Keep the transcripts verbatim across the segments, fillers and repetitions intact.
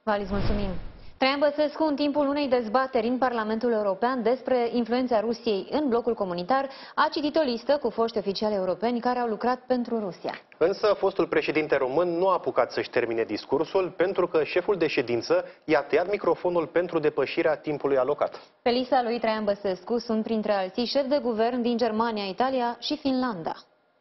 Vă mulțumim. Traian Băsescu, în timpul unei dezbateri în Parlamentul European despre influența Rusiei în blocul comunitar, a citit o listă cu foști oficiali europeni care au lucrat pentru Rusia. Însă fostul președinte român nu a apucat să-și termine discursul pentru că șeful de ședință i-a tăiat microfonul pentru depășirea timpului alocat. Pe lista lui Traian Băsescu sunt printre alții șefi de guvern din Germania, Italia și Finlanda.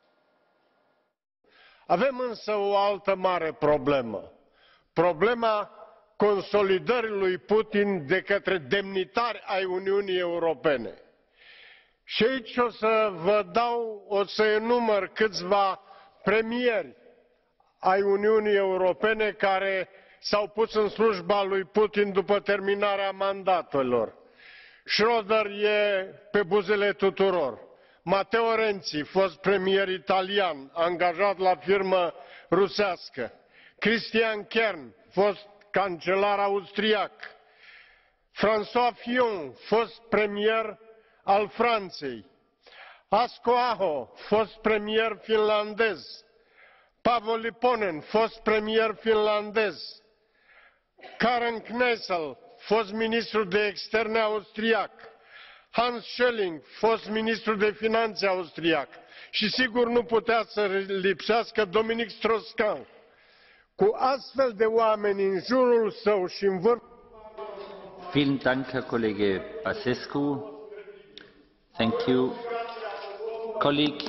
Avem însă o altă mare problemă. Problema consolidării lui Putin de către demnitari ai Uniunii Europene. Și aici o să vă dau, o să enumăr câțiva premieri ai Uniunii Europene care s-au pus în slujba lui Putin după terminarea mandatelor. Schröder e pe buzele tuturor. Matteo Renzi, fost premier italian, angajat la firmă rusească. Christian Kern, fost cancelar austriac. François Fillon, fost premier al Franței. Asko Aho, fost premier finlandez. Paavo Lipponen, fost premier finlandez. Karen Kneissel, fost ministru de externe austriac. Hans Schölling, fost ministru de finanțe austriac. Și sigur nu putea să lipsească Dominic Strauss-Kahn. Cu astfel de oameni în jurul său și în vârf... Vielen Dank, Herr Kollege Băsescu. Thank you. Colleague.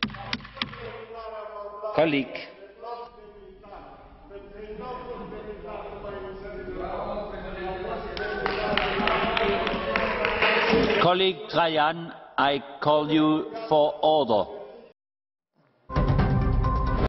Colleague. Colleague Traian, I call you for order.